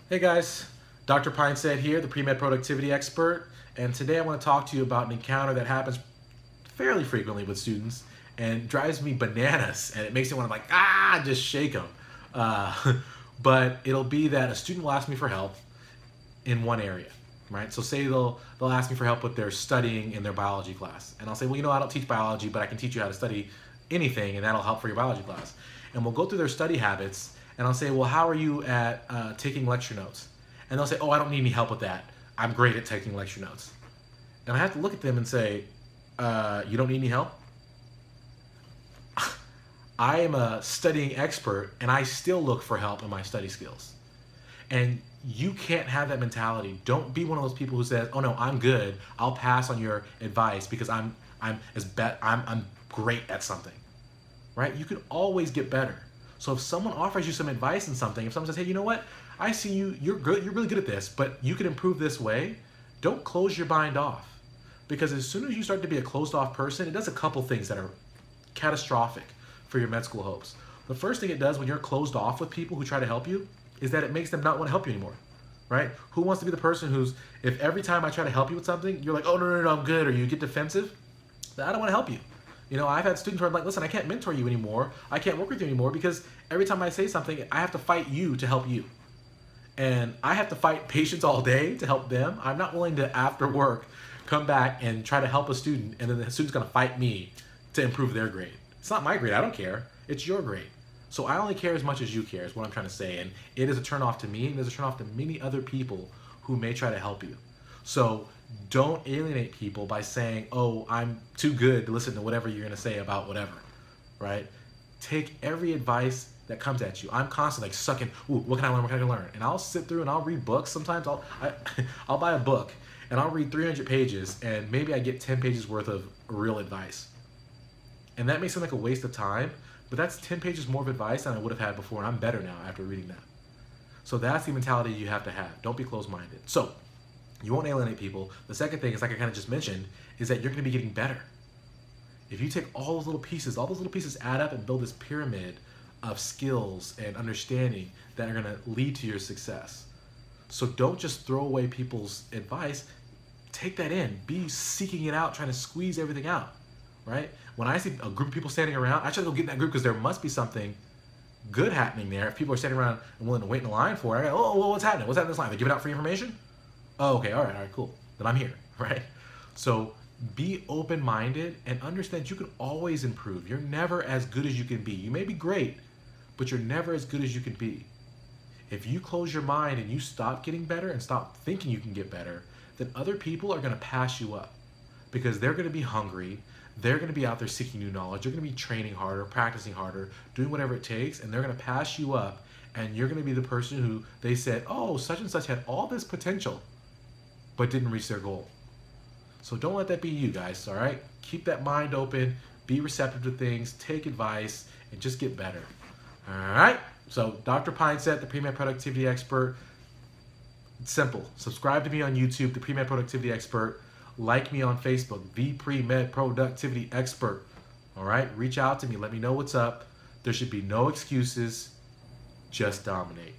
Hey guys, Dr. Pineset here, the pre-med productivity expert, and today I want to talk to you about an encounter that happens fairly frequently with students and drives me bananas, and it makes me want to just shake them. But it'll be that a student will ask me for help in one area, right? So say they'll ask me for help with their studying in their biology class, and I'll say, well, you know, I don't teach biology, but I can teach you how to study anything, and that'll help for your biology class. And we'll go through their study habits, and I'll say, well, how are you at taking lecture notes? And they'll say, oh, I don't need any help with that. I'm great at taking lecture notes. And I have to look at them and say, you don't need any help? I am a studying expert, and I still look for help in my study skills. And you can't have that mentality. Don't be one of those people who says, oh no, I'm good. I'll pass on your advice because I'm great at something, right? You can always get better. So if someone offers you some advice in something, if someone says, hey, you know what? I see you're really good at this, but you can improve this way, don't close your mind off. Because as soon as you start to be a closed off person, it does a couple things that are catastrophic for your med school hopes. The first thing it does when you're closed off with people who try to help you is that it makes them not want to help you anymore, right? Who wants to be the person who's, if every time I try to help you with something, you're like, oh, no, I'm good, or you get defensive, then I don't want to help you. You know, I've had students where I'm like, listen, I can't mentor you anymore. I can't work with you anymore because every time I say something, I have to fight you to help you. And I have to fight patients all day to help them. I'm not willing to, after work, come back and try to help a student, and then the student's gonna fight me to improve their grade. It's not my grade, I don't care. It's your grade. So I only care as much as you care is what I'm trying to say. And it is a turn off to me, and it is a turn off to many other people who may try to help you. So don't alienate people by saying, oh, I'm too good to listen to whatever you're gonna say about whatever, right? Take every advice that comes at you. I'm constantly like sucking, ooh, what can I learn, what can I learn? And I'll sit through and I'll read books. Sometimes I'll buy a book and I'll read 300 pages and maybe I get 10 pages worth of real advice. And that may seem like a waste of time, but that's 10 pages more of advice than I would have had before, and I'm better now after reading that. So that's the mentality you have to have. Don't be closed-minded. So you won't alienate people. The second thing is, like I kind of just mentioned, is that you're gonna be getting better. If you take all those little pieces add up and build this pyramid of skills and understanding that are gonna lead to your success. So don't just throw away people's advice. Take that in. Be seeking it out, trying to squeeze everything out, right? When I see a group of people standing around, I try to go get in that group because there must be something good happening there. If people are standing around and willing to wait in a line for it, I go, oh, well, what's happening? What's happening in this line? They're giving out free information? Oh, okay, all right, cool. Then I'm here, right? So be open-minded and understand you can always improve. You're never as good as you can be. You may be great, but you're never as good as you can be. If you close your mind and you stop getting better and stop thinking you can get better, then other people are gonna pass you up because they're gonna be hungry. They're gonna be out there seeking new knowledge. They're gonna be training harder, practicing harder, doing whatever it takes, and they're gonna pass you up, and you're gonna be the person who they said, oh, such and such had all this potential, but didn't reach their goal. So don't let that be you guys, all right? Keep that mind open, be receptive to things, take advice, and just get better. All right? So Dr. Pineset, the pre-med productivity expert. It's simple. Subscribe to me on YouTube, the pre-med productivity expert. Like me on Facebook, the pre-med productivity expert. All right? Reach out to me. Let me know what's up. There should be no excuses. Just dominate.